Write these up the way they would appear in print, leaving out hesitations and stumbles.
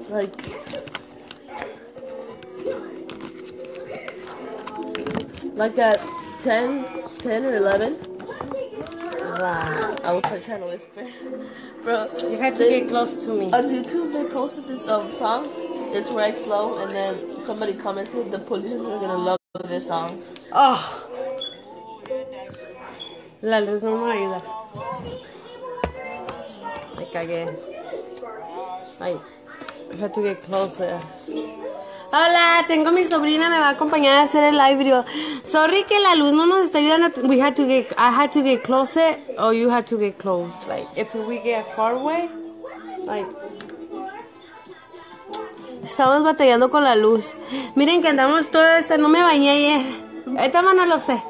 like at 10 or 11. Wow. I was like trying to whisper. Bro, you had to get close to me. On YouTube, they posted this song. It's right slow, and then somebody commented the police are gonna love this song. Oh. La luz no me ayuda. Me cagué. Ay, I had to get closer. Hola, tengo mi sobrina, me va a acompañar a hacer el live video. Sorry que la luz no nos está ayudando. I had to get closer, or you had to get close. Like, if we get far away, like. Estamos batallando con la luz. Miren que andamos todo esto. No me bañé ayer. Esta mano lo sé.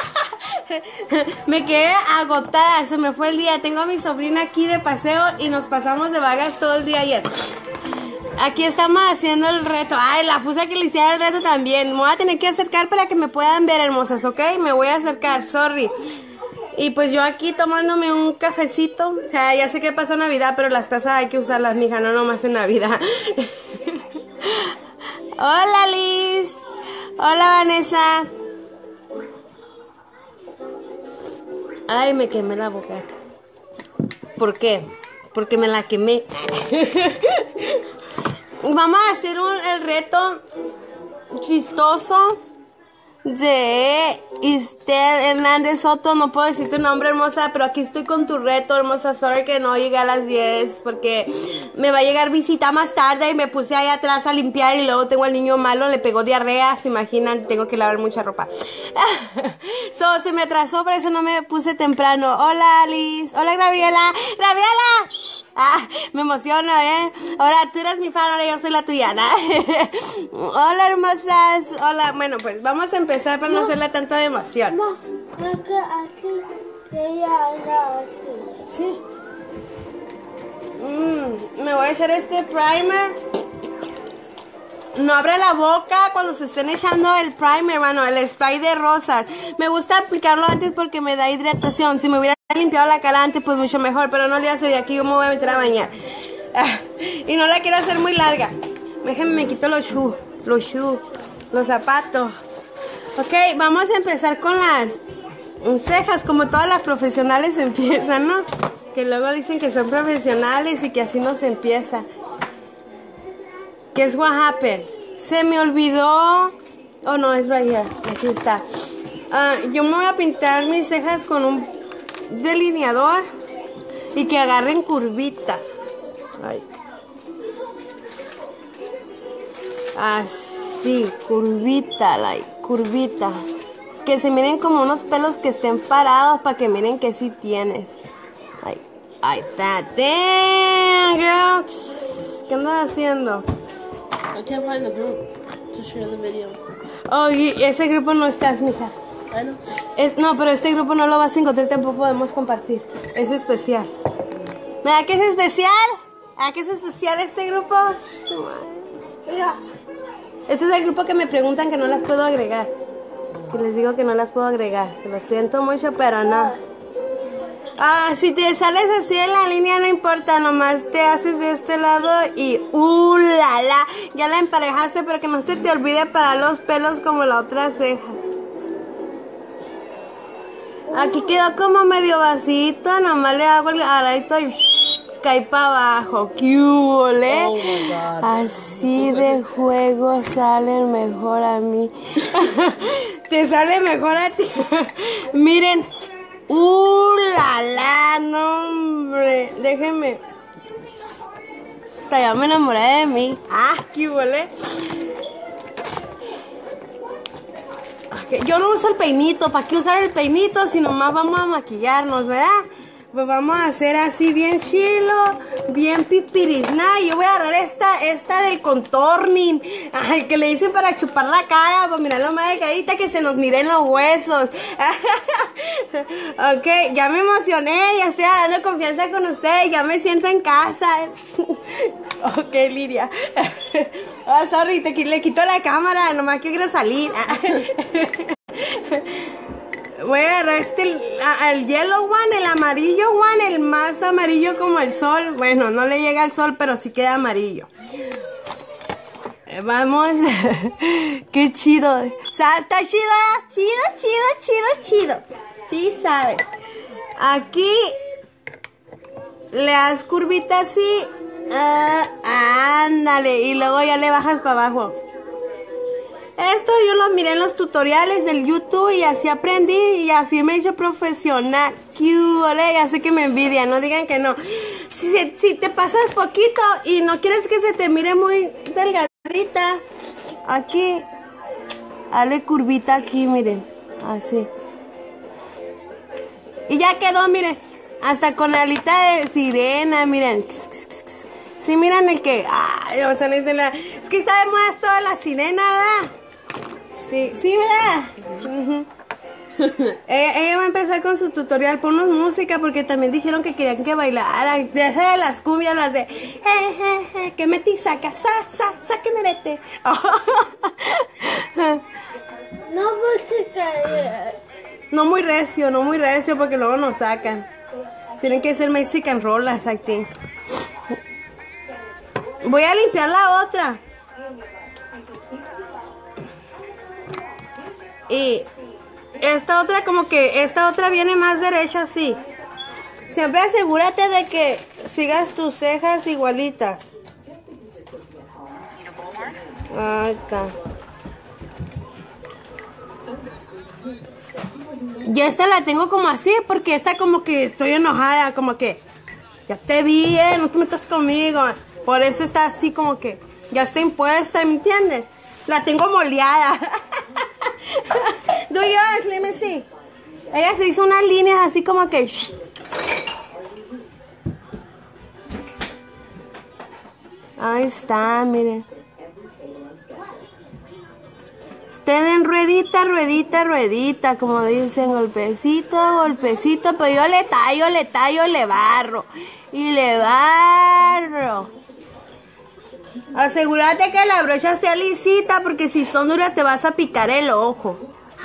Me quedé agotada. Se me fue el día. Tengo a mi sobrina aquí de paseo y nos pasamos de vagas todo el día ayer. Aquí estamos haciendo el reto. Ay, la puse a que le hiciera el reto también. Me voy a tener que acercar para que me puedan ver, hermosas, ¿ok? Me voy a acercar, sorry. Y pues yo aquí tomándome un cafecito. O sea, ya sé que pasó Navidad, pero las tazas hay que usarlas, mija, no nomás en Navidad. Hola, Liz. Hola, Vanessa. Ay, me quemé la boca. ¿Por qué? Porque me la quemé. Vamos a hacer el reto chistoso de Istel Hernández Soto. No puedo decir tu nombre, hermosa, pero aquí estoy con tu reto, hermosa. Sorry que no llegué a las 10 porque me va a llegar visita más tarde y me puse ahí atrás a limpiar y luego tengo al niño malo, le pegó diarrea, se imaginan, tengo que lavar mucha ropa. Se me atrasó, por eso no me puse temprano. Hola, Liz. Hola, Gabriela. ¡Gabriela! Me emociono, Ahora tú eres mi fan, ahora yo soy la tuya, ¿no? Hola, hermosas. Hola, bueno, pues vamos a empezar para no hacerle tanta de emoción. No, porque así, ella anda así. Sí. Me voy a echar este primer. No abre la boca cuando se estén echando el primer, hermano, el spray de rosas. Me gusta aplicarlo antes porque me da hidratación. Si me hubiera limpiado la cara antes, pues mucho mejor. Pero no le hace, de aquí yo me voy a meter a bañar. Y no la quiero hacer muy larga. Déjenme, me quito los zapatos. Ok, vamos a empezar con las cejas, como todas las profesionales empiezan, ¿no? Que luego dicen que son profesionales y que así no se empieza. ¿Qué es what happened? Se me olvidó. Oh, no, es right here. Aquí está. Yo me voy a pintar mis cejas con un delineador y que agarren curvita. Ay. Así, curvita, curvita. Que se miren como unos pelos que estén parados para que miren que sí tienes. Ay, está. Damn, girl. ¿Qué andas haciendo? I can't find the group to share the video. Oh, y ese grupo no estás, mija. I know. No, pero este grupo no lo vas a encontrar, tampoco podemos compartir. Es especial. ¿Verdad que es especial? ¿Verdad que es especial este grupo? Mira. Este es el grupo que me preguntan que no las puedo agregar. Que les digo que no las puedo agregar. Lo siento mucho, pero no. Si te sales así en la línea no importa, nomás te haces de este lado y la, ya la emparejaste, pero que no se te olvide para los pelos como la otra ceja. Aquí quedó como medio vasito, nomás le hago el aradito y cae para abajo. ¡Qué hule! Oh my God. Así de juego salen mejor a mí. Te sale mejor a ti. Miren. No, hombre. Déjenme. Hasta ya me enamoré de mí. ¡Qué hule! Yo no uso el peinito. ¿Para qué usar el peinito si nomás vamos a maquillarnos, verdad? Pues vamos a hacer así bien chilo, bien pipirizna. Yo voy a agarrar esta del contorning. Ay, que le dicen para chupar la cara, para mirarlo más delgadita, que se nos miren los huesos. Ok, ya me emocioné, ya estoy dando confianza con ustedes, ya me siento en casa. Ok, Lidia. Oh, sorry, le quito la cámara, nomás que quiero salir. Voy a agarrar el yellow one, el amarillo one, el más amarillo como el sol. Bueno, no le llega al sol, pero sí queda amarillo. Vamos. Qué chido. Está chido, chido. Sí, sabe. Aquí le das curvita así. Ándale. Y luego ya le bajas para abajo. Esto yo lo miré en los tutoriales del YouTube y así aprendí y así me he hecho profesional. Ya sé que me envidian, no digan que no. Si te pasas poquito y no quieres que se te mire muy delgadita, aquí, dale curvita aquí, miren, así. Y ya quedó, miren, hasta con la alita de sirena, miren. Sí, miren el que, es que está de moda toda la sirena, ¿verdad? Sí, ¿verdad? Ella va a empezar con su tutorial. Ponnos música porque también dijeron que querían que bailara. Deja de las cumbias, las de que metí, saca, que me mete. No música. No muy recio porque luego nos sacan. Tienen que ser Mexican rollers aquí. Voy a limpiar la otra. Y esta otra esta otra viene más derecha así. Siempre asegúrate de que sigas tus cejas igualitas. Ahí está. Y esta la tengo como así porque esta como que estoy enojada, como que ya te vi, no te metas conmigo. Por eso está así como que ya está impuesta, ¿me entiendes? La tengo moleada. Do yours, let me see. Ella se hizo unas líneas así como que... Ahí está, miren. Usted en ruedita, como dicen, golpecito, pero yo le tallo, le barro. Y le barro. Asegúrate que la brocha sea lisita, porque si son duras te vas a picar el ojo.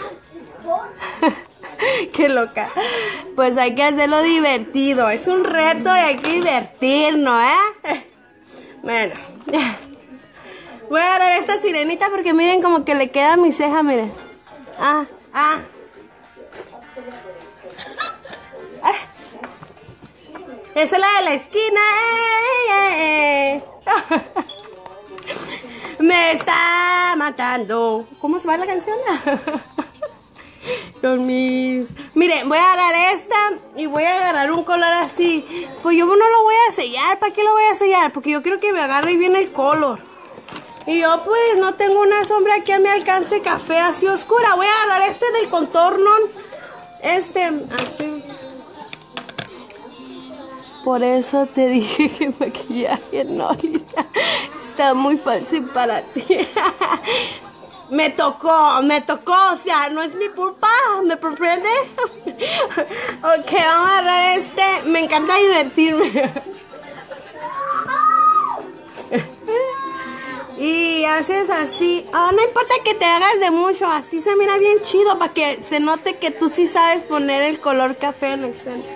Qué loca. Pues hay que hacerlo divertido. Es un reto y hay que divertirnos, ¿eh? Bueno. Voy a agarrar esta sirenita porque miren como que le queda a mi ceja, miren. Esa es la de la esquina. Me está matando. ¿Cómo se va la canción? Con mis... Miren, voy a agarrar esta y voy a agarrar un color así. Pues yo no lo voy a sellar. ¿Para qué lo voy a sellar? Porque yo quiero que me agarre bien el color. Y yo pues no tengo una sombra que me alcance café así oscura. Voy a agarrar este del contorno. Así. Por eso te dije que maquillaje no, está muy fácil para ti. Me tocó, o sea, no es mi culpa, ¿me comprende? Ok, vamos a agarrar me encanta divertirme. Y haces así, no importa que te hagas de mucho, así se mira bien chido para que se note que tú sí sabes poner el color café en el centro.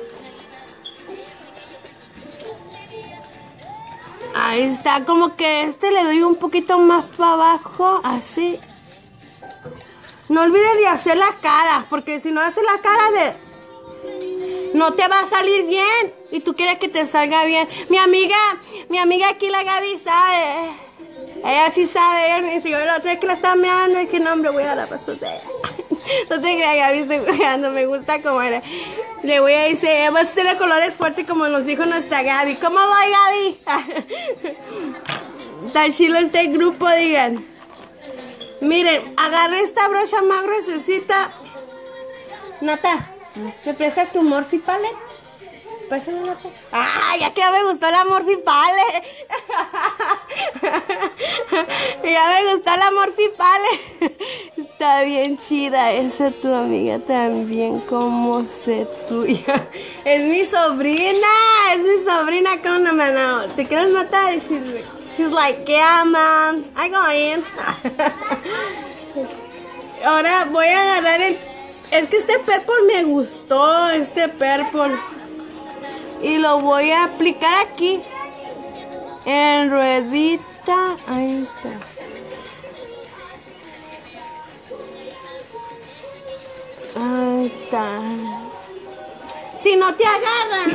Ahí está, como que le doy un poquito más para abajo, así. No olvides de hacer la cara, porque si no haces la cara no te va a salir bien. Y tú quieres que te salga bien. Mi amiga aquí, la Gaby, sabe. Ella sí sabe. Ella me dice, la otra vez que la estaba mirando, es que no, hombre, voy a dar paso de ella. No te creas, Gaby, estoy jugando, me gusta como era. Le voy a decir, vas a hacer colores fuertes como nos dijo nuestra Gaby. ¿Cómo voy, Gaby? Está chido este grupo, digan. Miren, agarré esta brocha más gruesecita. Nata, ¿me prestas tu Morphe Palette? Pásame, Nata. Ya que ya me gustó la Morphe Palette. Ya me gustó la Morphe Palette. Está bien chida esa tu amiga también, como se tuya. Es mi sobrina, ¿cómo no me know? ¿Te quieres matar? She's like, yeah, man, I go in. Ahora voy a agarrar Es que este purple me gustó, este purple. Y lo voy a aplicar aquí. En ruedita. Ahí está. Ahí está. Si no te agarran.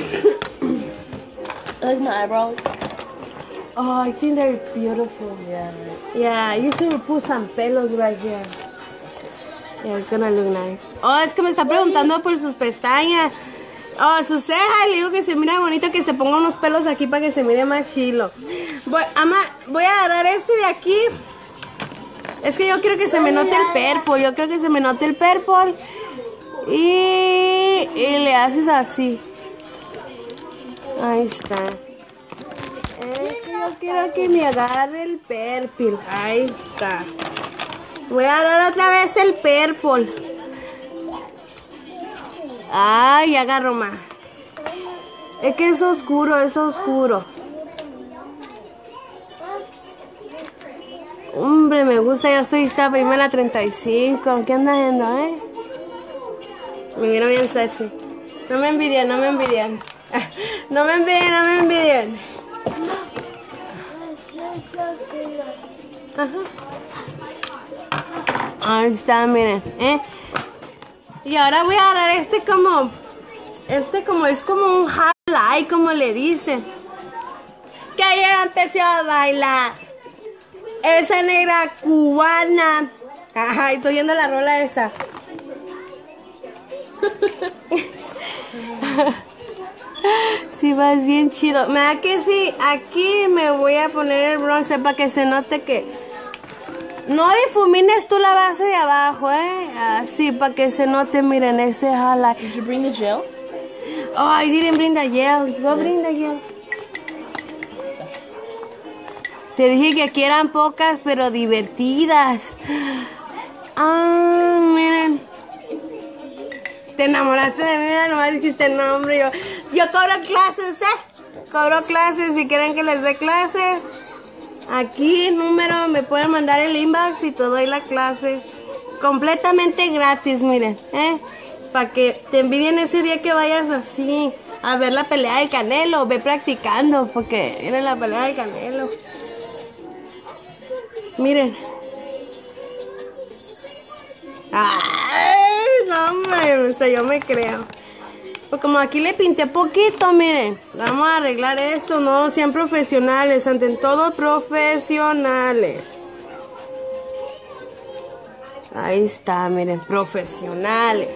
I like my eyebrows. Oh, I think they're beautiful. Yeah. Yeah, you should put some pelos right here. Yeah, it's gonna look nice. Oh, es que me está preguntando por sus pestañas. Oh, sus cejas. Le digo que se mira bonito, que se ponga unos pelos aquí para que se mire más chilo. Voy a agarrar este de aquí. Es que yo quiero que se me note el purple. Yo creo que se me note el purple. Y le haces así. Ahí está. Es que yo quiero que me agarre el purple. Ahí está. Voy a agarrar otra vez el purple. Ay, agarro más. Es que es oscuro, es oscuro. Hombre, me gusta, yo soy esta primera 35. ¿Qué andas haciendo, Me miro bien sexy. No me envidian, no me envidian. No me envidien, no me envidien. Ajá. Ahí está, miren, Y ahora voy a agarrar es como un highlight, como le dicen. Que ya empezó a bailar. Esa negra cubana. Ajá, estoy viendo la rola esa. Sí, vas bien chido. Me da que sí, aquí me voy a poner el bronce para que se note que no difumines tú la base de abajo, así para que se note, miren, ese highlight. Did you bring the gel? Oh, I didn't bring the gel. Go bring the gel. Te dije que aquí eran pocas, pero divertidas. Ah, miren. Te enamoraste de mí, nomás dijiste el nombre. Yo cobro clases, Cobro clases, si quieren que les dé clases. Aquí, número, me pueden mandar el inbox y te doy la clase. Completamente gratis, miren, Para que te envidien ese día que vayas así a ver la pelea del Canelo. Ve practicando, porque miren la pelea del Canelo. Miren. Ay, no, hombre, o sea, yo me creo. Pues como aquí le pinté poquito, miren. Vamos a arreglar esto, no sean profesionales, ante todo profesionales. Ahí está, miren, profesionales.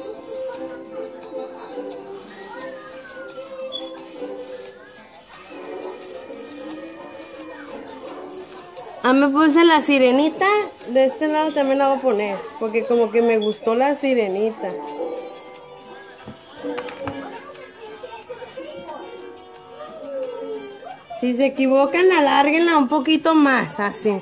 Me puse la sirenita, de este lado también la voy a poner, porque como que me gustó la sirenita. Si se equivocan, alárguenla un poquito más, así,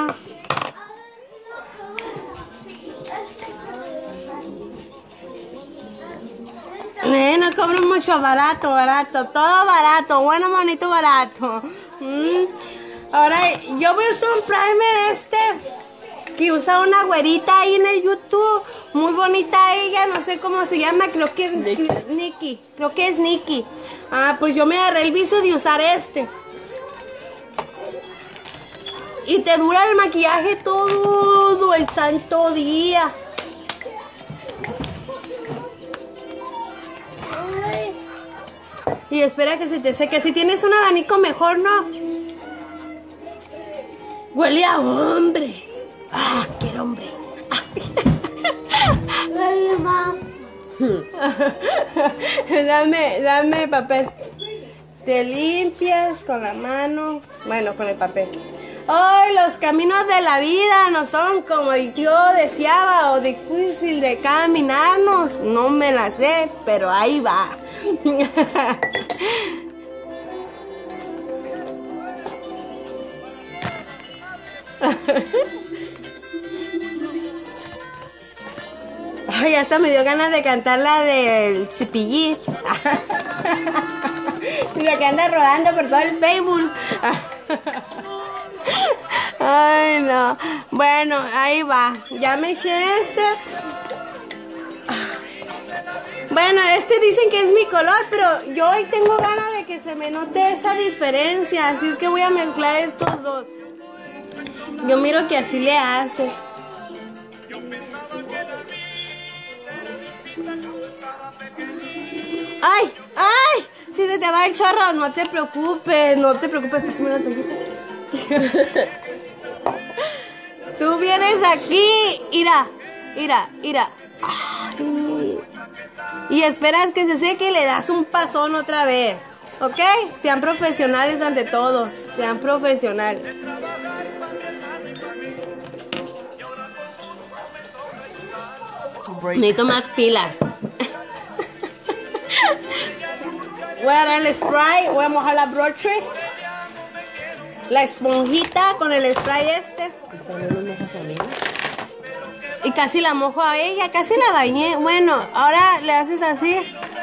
No cobro mucho, barato, todo barato, bueno, bonito, barato. Ahora, yo voy a usar un primer que usa una güerita ahí en el YouTube, muy bonita ella, no sé cómo se llama, creo que es Nikki, creo que es Nikki. Pues yo me agarré el vicio de usar este. Y te dura el maquillaje todo el santo día. Y espera que se te seque. Si tienes un abanico mejor, ¿no? Huele a hombre. Quiero hombre. Dame papel. Te limpias con la mano. Bueno, con el papel. Ay, los caminos de la vida no son como yo deseaba o difícil de caminarnos. No me la sé, pero ahí va. Ay, hasta me dio ganas de cantar la del cepillín. Lo que anda rodando por todo el Facebook. Ay, no. Bueno, ahí va. Ya me eché este. Bueno, dicen que es mi color, pero yo hoy tengo ganas de que se me note esa diferencia, así es que voy a mezclar estos dos. Yo miro que así le hace. ¡Ay! ¡Ay! Si se te va el chorro, no te preocupes, pásame una toallita. Tú vienes aquí, mira. Ay. Y esperas que se seque y le das un pasón otra vez, ¿ok? Sean profesionales ante todo, sean profesionales. Necesito más pilas. Voy a dar el spray, voy a mojar la broche, la esponjita con el spray y casi la mojo a ella, casi la bañé. Bueno, ahora le haces así.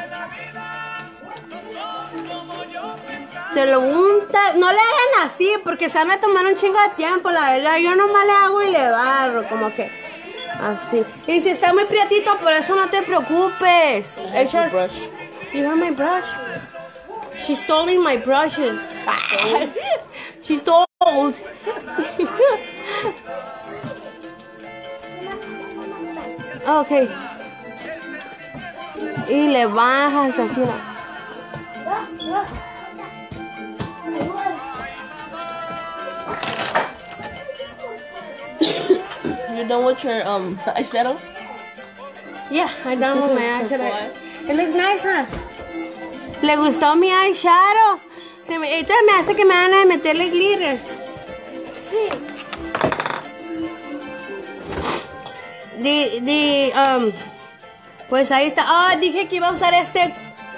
Te lo untas. No le hagan así porque se van a tomar un chingo de tiempo, la verdad. Yo nomás le hago y le barro, como que así. Y si está muy prietito, por eso no te preocupes. Echas... You have my brush? She stole my brushes. She stole. Okay. Y le bajas aquí. You done with your eyeshadow? Yeah, I'm done with my eyeshadow. It looks nice, huh? ¿Le gustó mi eyeshadow? Esto me hace que me van a meterle glitters. Sí. Pues ahí está. Ah, dije que iba a usar este.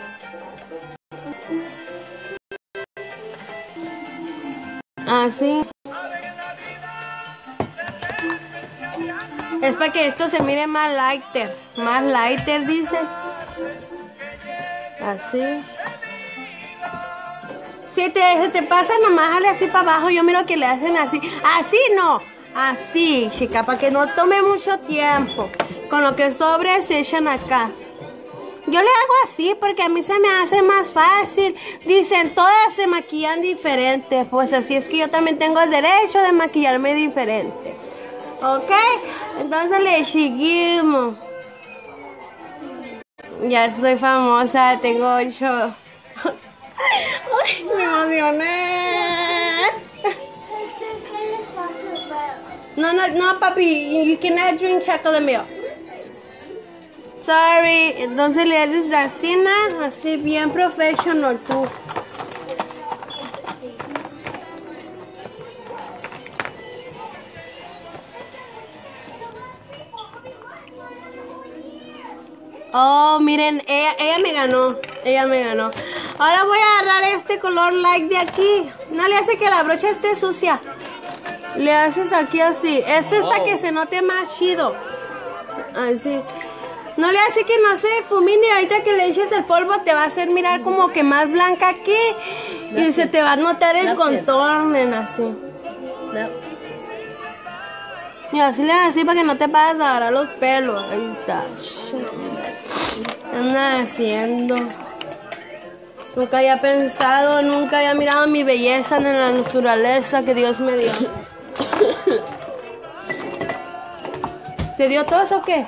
Así. Es para que esto se mire más lighter. Más lighter, dice. Así. Si se te pasa, nomás dale así para abajo. Yo miro que le hacen así. Así no. Así, chica, para que no tome mucho tiempo. Con lo que sobre se echan acá. Yo le hago así porque a mí se me hace más fácil. Dicen, todas se maquillan diferente. Pues así es que yo también tengo el derecho de maquillarme diferente. ¿Ok? Entonces le seguimos. Ya soy famosa, tengo 8. Ay, me emocioné. No, papi, you cannot drink chocolate milk. Sorry, entonces le haces la cena así bien professional tú. Oh, miren, ella me ganó. Ahora voy a agarrar este color light de aquí. No le hace que la brocha esté sucia. Le haces aquí así. Este es para que se note más chido. Así. No le hace que no se difumine. Ahorita que le eches el polvo te va a hacer mirar como que más blanca aquí. Y se te va a notar el contorno así. Y así le así para que no te pases a agarrar los pelos. Ahí está. ¿Qué andas haciendo? Nunca había pensado, nunca había mirado mi belleza en la naturaleza que Dios me dio. ¿Te dio todo eso o qué?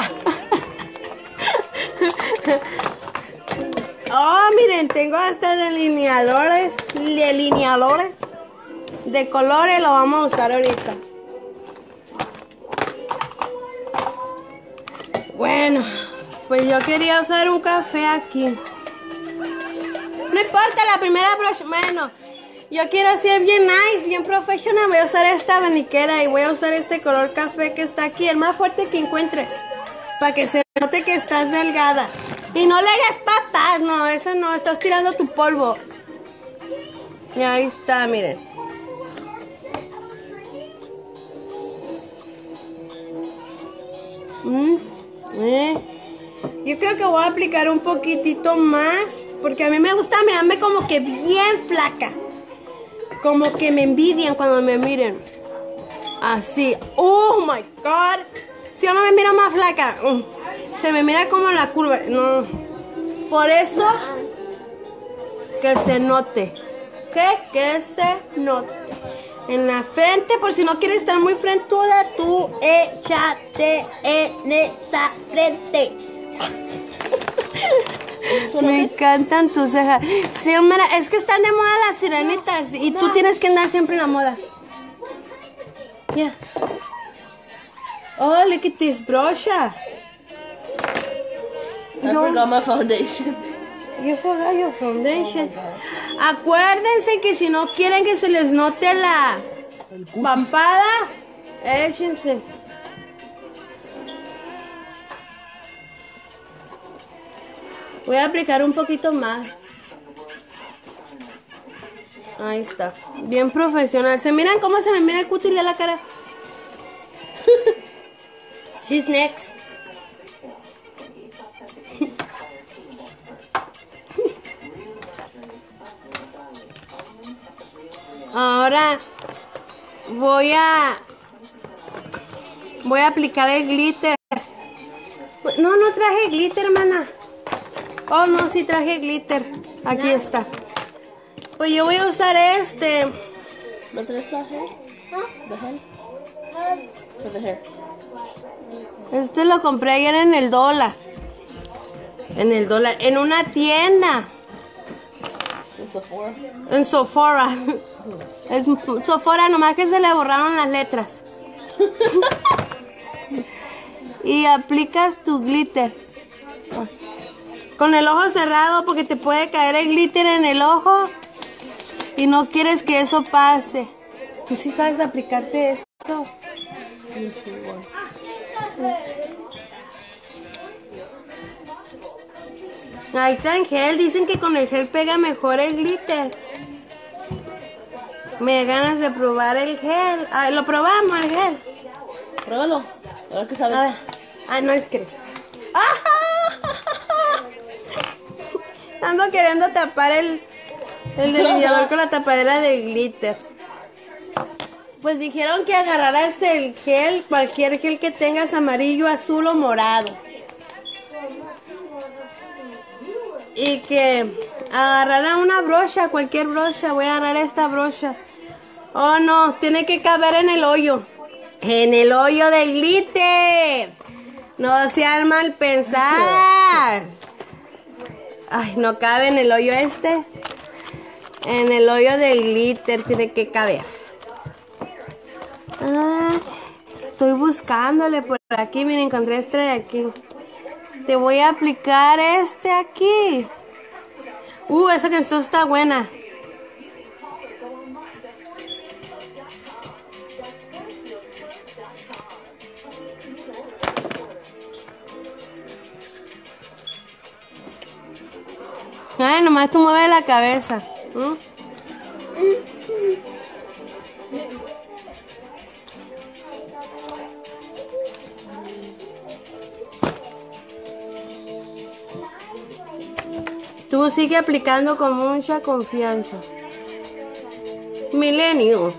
Oh, miren, tengo hasta delineadores de colores, lo vamos a usar ahorita. Bueno, pues yo quería usar un café aquí. No importa, la primera brush, bueno, yo quiero ser bien nice, bien professional. Voy a usar esta abaniquera y voy a usar este color café que está aquí, el más fuerte que encuentres, para que se note que estás delgada. Y no le hagas patas, no, eso no, estás tirando tu polvo. Y ahí está, miren. Yo creo que voy a aplicar un poquitito más, porque a mí me gusta mirarme como que bien flaca. Como que me envidian cuando me miren. Así. Oh my God. Si yo no me miro más flaca. Se me mira como la curva. No. Por eso, que se note. ¿Qué? Que se note. En la frente, por si no quieres estar muy frentuda, tú échate en esa frente. Me encantan tus cejas. Sí, mira, es que están de moda las sirenitas y tú tienes que andar siempre en la moda. Yeah. Oh, look at this brusha. I forgot my foundation. You forgot your foundation. Acuérdense que si no quieren que se les note la papada, échense. Voy a aplicar un poquito más. Ahí está. Bien profesional. ¿Se miran cómo se me mira el cutis de la cara? She's next. Ahora voy a aplicar el glitter. No, no traje glitter, hermana. Oh, no, sí traje glitter. Aquí está. Pues yo voy a usar este. ¿No traes la hair? The hair? For the hair. Este lo compré ayer en el dólar. En una tienda. In Sephora? En Sephora. Es Sephora, nomás que se le borraron las letras. Y aplicas tu glitter. Con el ojo cerrado porque te puede caer el glitter en el ojo. Y no quieres que eso pase. ¿Tú sí sabes aplicarte eso? Ahí está el gel. Dicen que con el gel pega mejor el glitter. Me da ganas de probar el gel. Ah, lo probamos el gel. Pruébalo. A ver qué sabe. A ver. Ah, no es que. Ando queriendo tapar el delineador con la tapadera de glitter. Pues dijeron que agarraras el gel, cualquier gel que tengas, amarillo, azul o morado. Y que agarrara una brocha, cualquier brocha. Voy a agarrar esta brocha. Oh no, tiene que caber en el hoyo. En el hoyo del glitter. No sean mal pensar. Ay, no cabe en el hoyo este. En el hoyo del glitter tiene que caber. Ah, estoy buscándole por aquí. Miren, encontré este de aquí. Te voy a aplicar este aquí. Esa canción está buena. Ay, nomás tú mueves la cabeza. Tú sigue aplicando con mucha confianza. Milenio.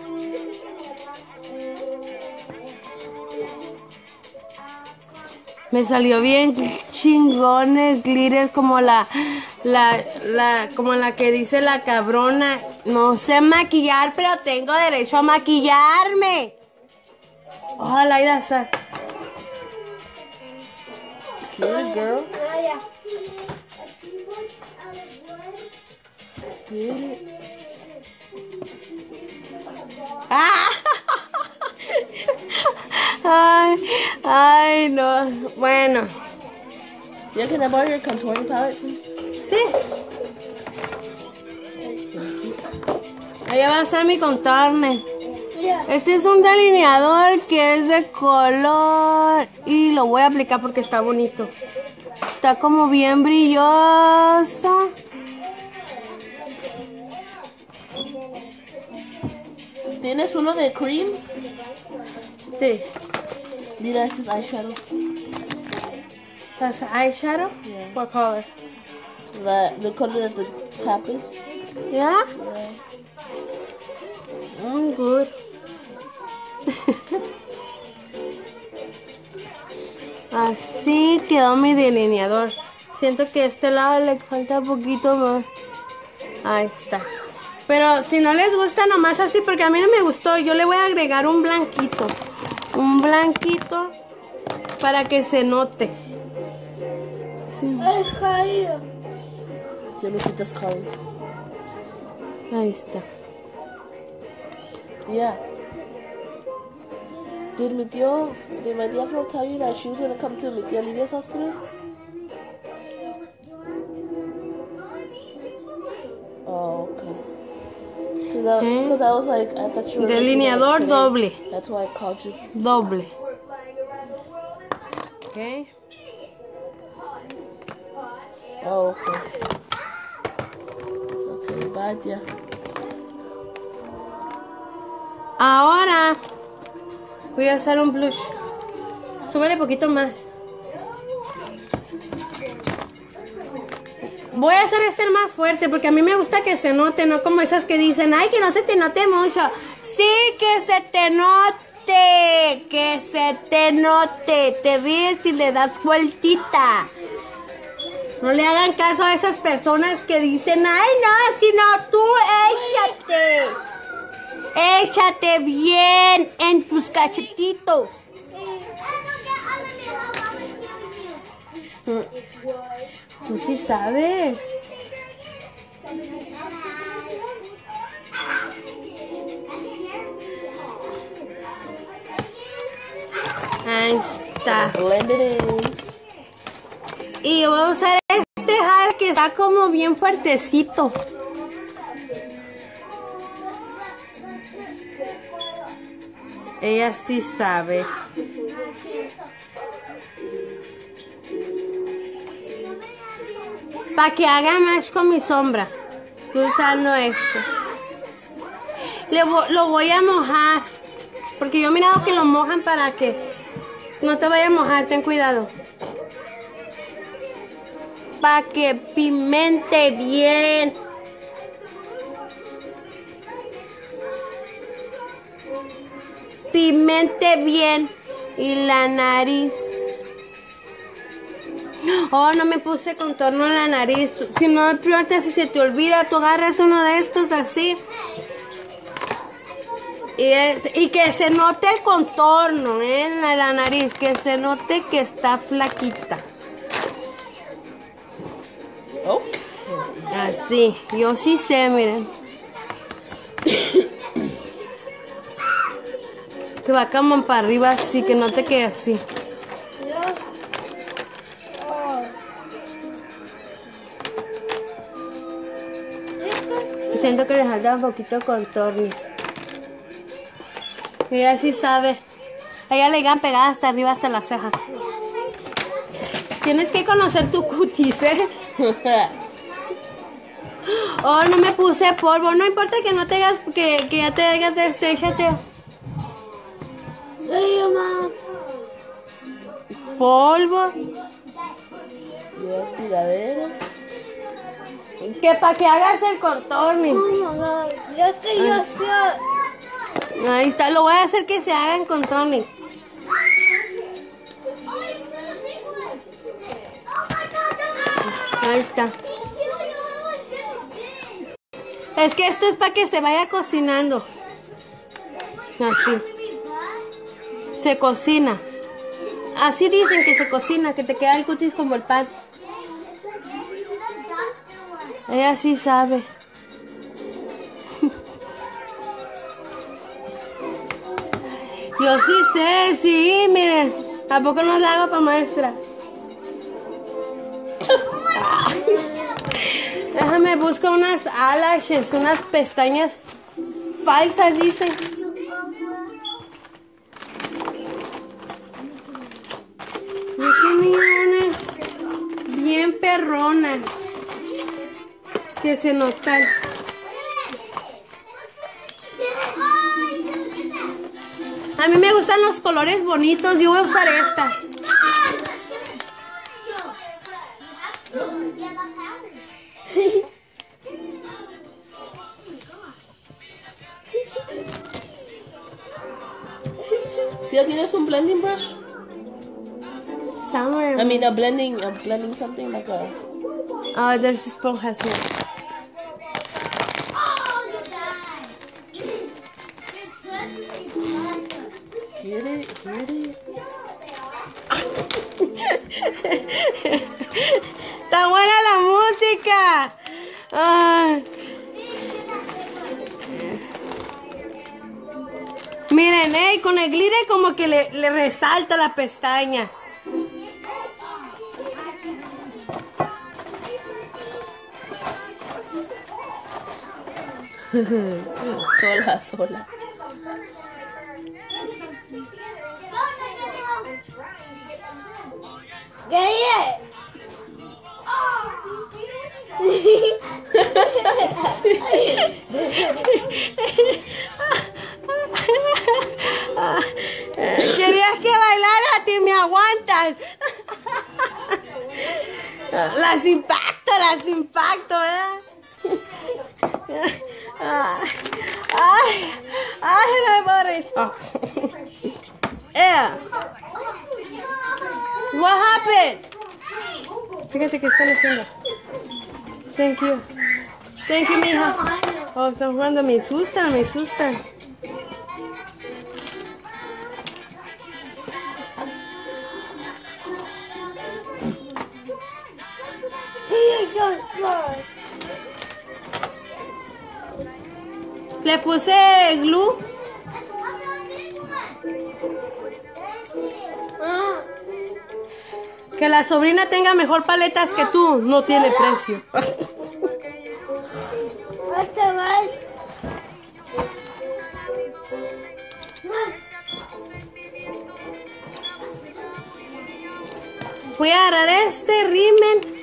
Me salió bien chingón el glitter como como la que dice la cabrona. No sé maquillar, pero tengo derecho a maquillarme. Ojalá y la saque. Good girl. Get it. Ay, no. Bueno. Yeah, can I borrow your contouring palette, please? Sí. Allá va a estar mi contorne. Este es un delineador que es de color y lo voy a aplicar porque está bonito. Está como bien brilloso. ¿Tienes uno de cream? Sí. Mira, este es eyeshadow. ¿That's eyeshadow? Yeah. What color? The color that the top is. Yeah? Yeah. Good. Así. Así quedó mi delineador. Siento que a este lado le falta un poquito más. Ahí está. Pero si no les gusta nomás así, porque a mí no me gustó, yo le voy a agregar un blanquito. Un blanquito para que se note. Sí. Es caído. Ya lo quitas, Javi. Ahí está. Yeah. Did my dear Flo tell you that she was gonna come to my dear Lydia's house today? Oh, okay. Because I was like, I thought you were Delineador today. doble. That's why I called you. Doble. Ok. Oh, okay. Okay, bye, dear. Ahora voy a usar un blush. Súbele poquito más. Voy a hacer este más fuerte porque a mí me gusta que se note, no como esas que dicen, ay, que no se te note mucho. Sí, que se te note, que se te note. Te ríes y le das vueltita. No le hagan caso a esas personas que dicen, ay, no, sino tú échate. Échate bien en tus cachetitos. Tú sí sabes. Ahí está. Blend it in. Y yo voy a usar este jal que está como bien fuertecito. Ella sí sabe. Para que haga más con mi sombra. Estoy usando esto. Lo voy a mojar. Porque yo he mirado que lo mojan para que no te vaya a mojar. Ten cuidado. Para que pimente bien. Pimente bien. Y la nariz. Oh, no me puse contorno en la nariz. Si no, ahorita si se te olvida, tú agarras uno de estos así. Y que se note el contorno en la nariz. Que se note que está flaquita. Okay. Así. Yo sí sé, miren. Que va como para arriba así, que no te quede así. Siento que le falta un poquito de contorno. Ella sí sabe. A ella le llegan pegadas hasta arriba, hasta la ceja. Tienes que conocer tu cutis, ¿eh? Oh, no me puse polvo. No importa que no te hagas, que ya te hagas de este, échate. Ay, mamá. Polvo. Ya, tiradero. Que para que hagas el contorno. Oh, mamá. Ya que yo sé. Ahí está, lo voy a hacer que se haga en contorno. Ahí está. Es que esto es para que se vaya cocinando. Así. Se cocina. Así dicen que se cocina, que te queda el cutis como el pan. Ella sí sabe. Yo sí sé, sí, miren. ¿A poco no la hago para maestra? Déjame buscar unas eyelashes, unas pestañas falsas, dice. Yo tenía unas bien perronas que se notan. A mí me gustan los colores bonitos, yo voy a usar estas. ¿Ya tienes un blending brush? somewhere. I mean, blending something like a. Oh, there's esponjas here. Hear it? Está buena la música. Ay. Miren, con el glitter como que le resalta la pestaña. Sola. ¿Qué Querías que bailara, a ti me aguantas. Las impacto, ¿verdad? Ay, no puedo reír. What happened? Fíjate que están haciendo. Thank you, mija. Oh, están jugando, me asustan. Le puse glue. Que la sobrina tenga mejor paletas que tú no tiene precio. Voy a agarrar este rímel.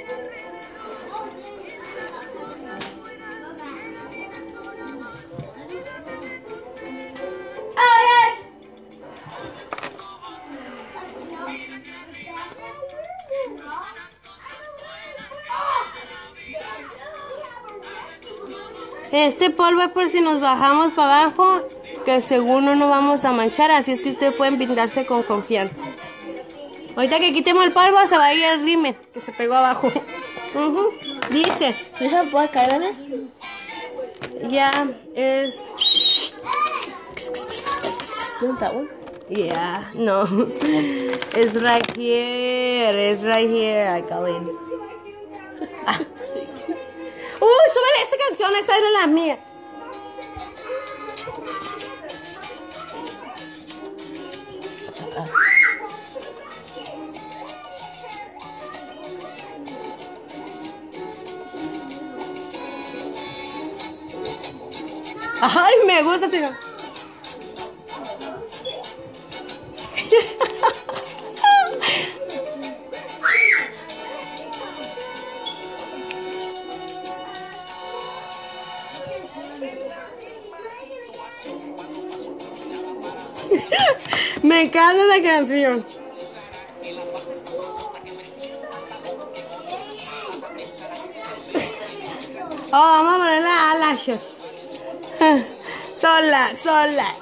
Este polvo es por si nos bajamos para abajo, que según no nos vamos a manchar, así es que ustedes pueden pintarse con confianza. Ahorita que quitemos el polvo se va a ir el rímel que se pegó abajo. Dice. Do you have black eyeliner? Yeah, is. You want that one? Yeah, no. It's right here. I call it. Súbele esa canción, esa es la mía. Ay, me gusta ese. Me encanta la canción. Oh, vamos a poner las eyelashes. Sola.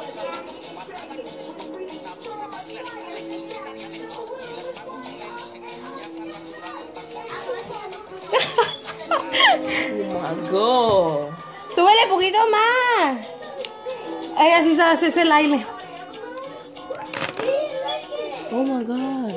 Oh my god. Súbele un poquito más. Ella sí sabe hacer ese baile. Oh my god.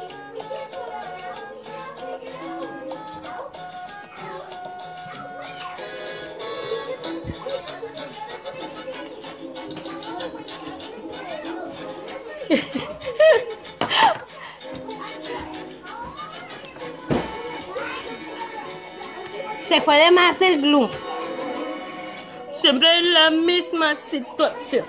Se fue de más el glue. Siempre en la misma situación.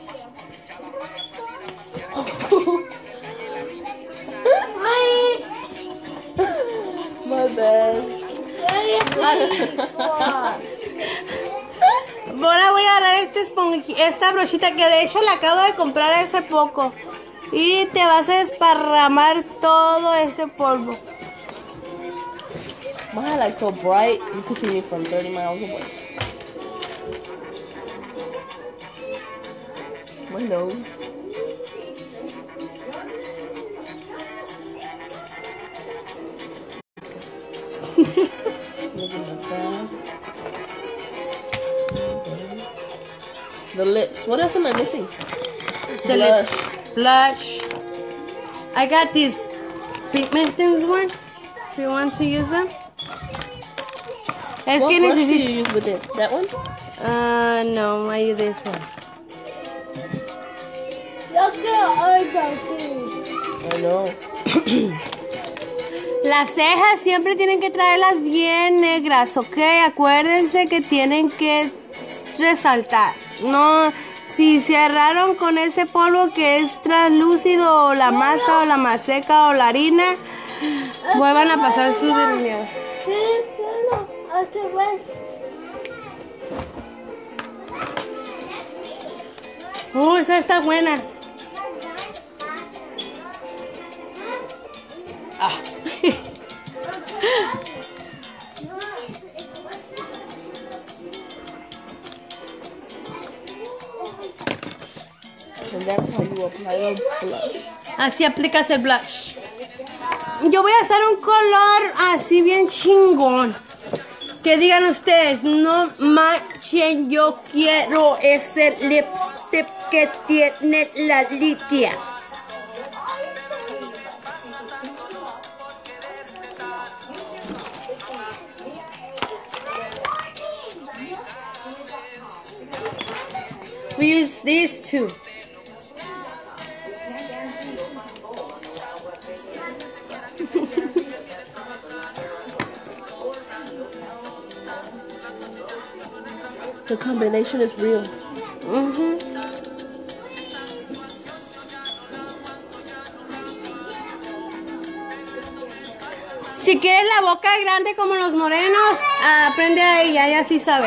My bad. Ahora voy a agarrar esta brochita que de hecho la acabo de comprar hace poco. Y te vas a desparramar todo ese polvo. My highlight's so bright, you can see me from 30 miles away. My nose. The lips. What else am I missing? The lips. Blush. I got these pigmented ones. Do you want to use them? Es What que brush do you necesito. use with it? That one? No, I use this one. Look at eyebrow too. I know. Las cejas siempre tienen que traerlas bien negras, ¿ok? Acuérdense que tienen que resaltar. No, si cerraron con ese polvo que es translúcido, o la masa, o la maseca, o la harina, vuelvan a pasar su delineado. Sí, solo otra vez. Esa está buena. Ah. And that's how you apply a blush. Así aplicas el blush. Yo voy a hacer un color así bien chingón. Que digan ustedes, no manchen, yo quiero ese lipstick que tiene la Lidia. We use these two. The combination is real. Si quieres la boca grande como los morenos, aprende a ella, ella sí sabe.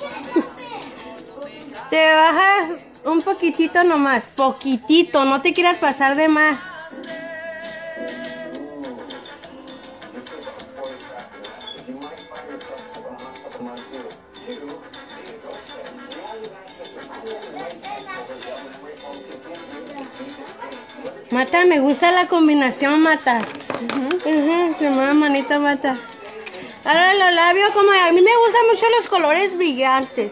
Te bajas un poquitito nomás, poquitito, no te quieras pasar de más. Mata, me gusta la combinación, Mata. Se llama manita, Mata. Ahora los labios, como a mí me gustan mucho los colores brillantes.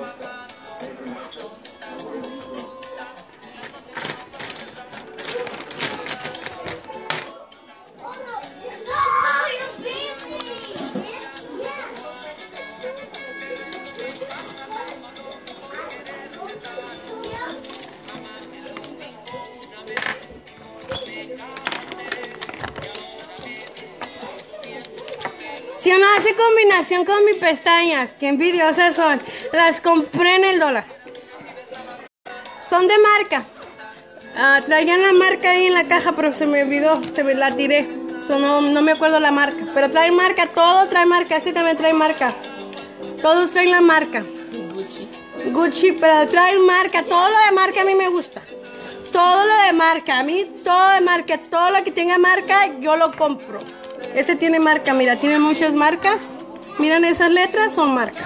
Si uno hace combinación con mis pestañas, qué envidiosas son. Las compré en el $1. Son de marca. Traían la marca ahí en la caja, pero se me olvidó, la tiré. No me acuerdo la marca. Pero trae marca, todo trae marca. Este también trae marca. Todos traen la marca. Gucci, pero trae marca. Todo lo de marca a mí me gusta. Todo lo de marca, a mí todo de marca. Todo lo que tenga marca, yo lo compro. Este tiene marca, mira, tiene muchas marcas. Miren esas letras, son marcas.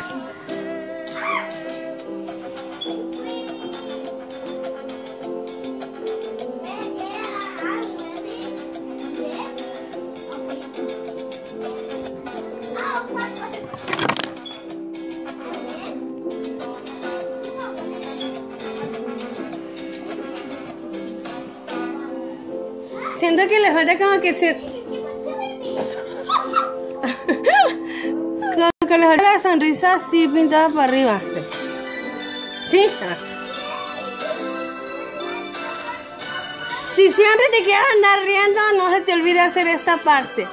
Siento que le falta como que se... Como que le falta la sonrisa así pintada para arriba. ¿Sí? Si siempre te quieres andar riendo, no se te olvide hacer esta parte.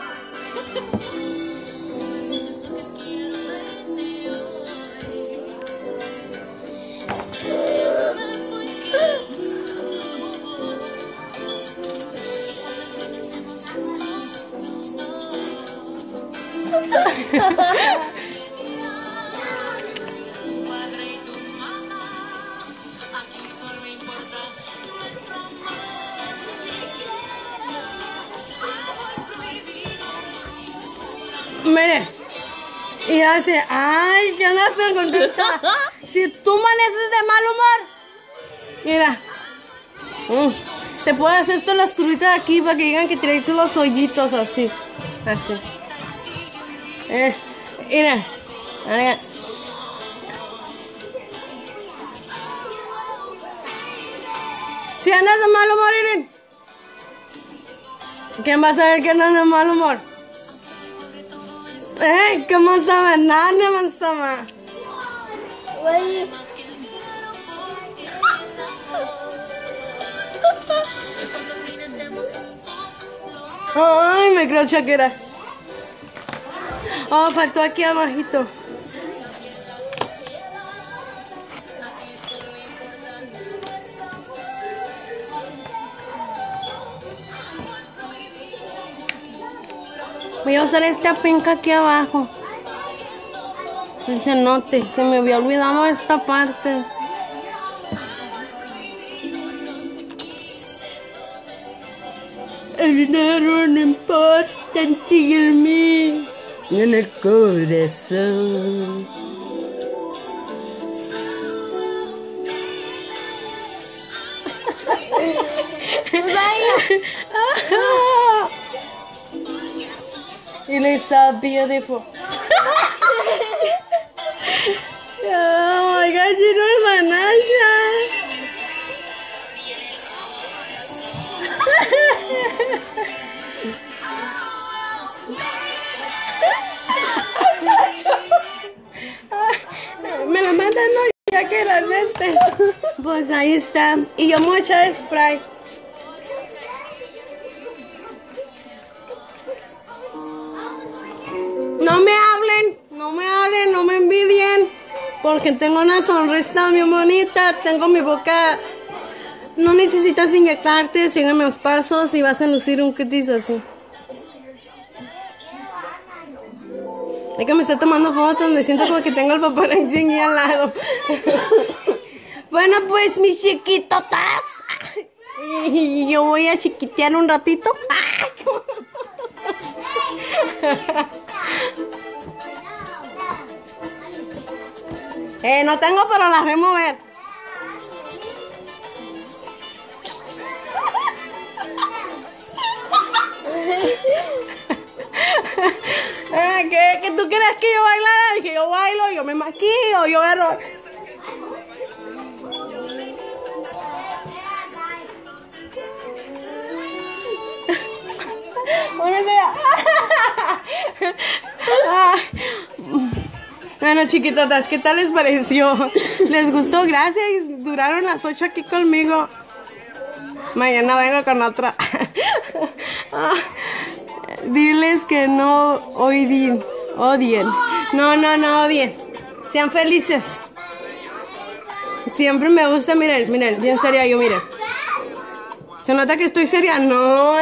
Mire, y hace, ay, ¿qué onda, Fergoncita? Si tú amaneces de mal humor, mira, te puedo hacer esto las curvitas aquí para que digan que traes los hoyitos así, así. Mira, Si andas de mal humor, Irene. ¿Quién va a saber que andas de mal humor? ¿Cómo sabes? Nada más sama. Oye, Ay, me creo Shakira. Oh, faltó aquí abajito. Voy a usar esta penca aquí abajo. Que se note. Se me había olvidado esta parte. El dinero no importa en ti y en mí, ni en el corazón. It is so beautiful. Oh my God, you know Manasha. Me lo mandan, ¿no? Ya que la gente. Pues ahí está. Y yo me voy a echar spray. No me envidien. Porque tengo una sonrisa muy bonita. Tengo mi boca. No necesitas inyectarte. Sígueme los pasos y vas a lucir un cutis así. Es que me estoy tomando fotos, me siento como que tengo el paparazzi aquí al lado. Bueno, pues mis chiquitotas. Y yo voy a chiquitear un ratito. No tengo, pero las voy a mover. ¿Que tú crees que yo bailara? Dije, yo bailo, yo me maquillo, yo agarro. Bueno, chiquitotas, ¿qué tal les pareció? ¿Les gustó? Gracias. Duraron las 8 aquí conmigo. Mañana vengo con otra. Diles que no odien. No odien. Sean felices. Siempre me gusta, miren, bien seria yo, miren. ¿Se nota que estoy seria? No.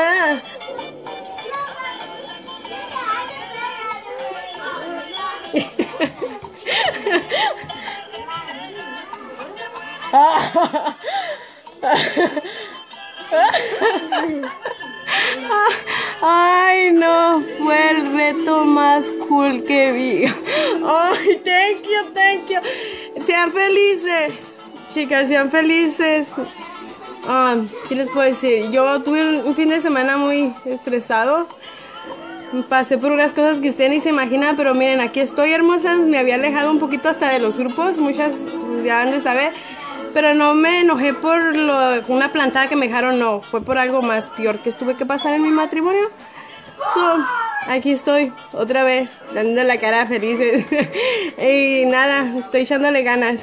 Ay, no, fue el reto más cool que vi. Ay, thank you. Sean felices, chicas, sean felices. ¿Qué les puedo decir? Yo tuve un fin de semana muy estresado. Pasé por unas cosas que ustedes ni se imaginan, pero miren, aquí estoy, hermosas. Me había alejado un poquito hasta de los grupos, muchas ya han de saber. Pero no me enojé por una plantada que me dejaron, no. Fue por algo más peor que tuve que pasar en mi matrimonio. Aquí estoy, otra vez, dando la cara feliz. Y nada, estoy echándole ganas.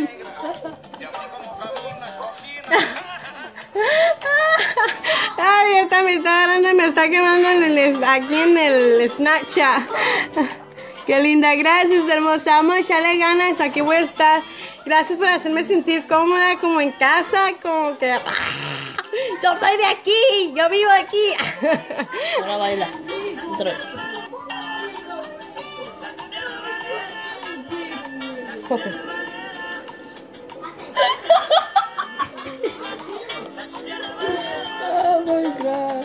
Ay, esta me está agarrando y me está quemando aquí en el Snapchat. Qué linda, gracias, hermosa. Vamos a echarle ganas, aquí voy a estar. Gracias por hacerme sentir cómoda, como en casa, como que... Yo soy de aquí, yo vivo aquí. Ahora baila. Otra vez. Okay. Oh my God.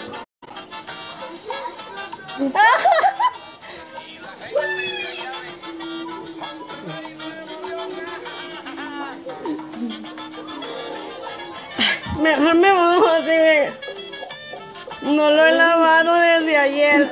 Mejor me mudo así. No lo he lavado desde ayer.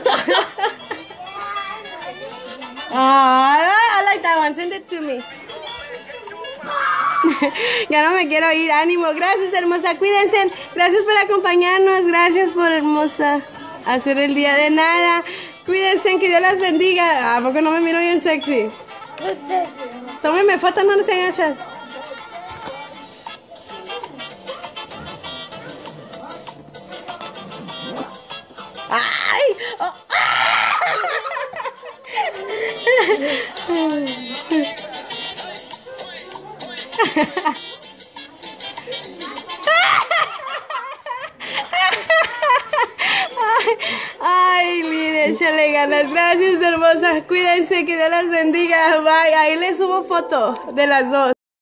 I like that one. Send it to me. Ya no me quiero ir, ánimo. Gracias, hermosa, cuídense. Gracias por acompañarnos, gracias por, hermosa, hacer el día de nada. Cuídense, que Dios las bendiga. ¿A poco no me miro bien sexy? Tómenme fotos, no se agachan. ¡Ay! Oh, Ay, miren, échale ganas. Gracias, hermosas. Cuídense, que Dios las bendiga. Bye. Ahí les subo foto de las dos.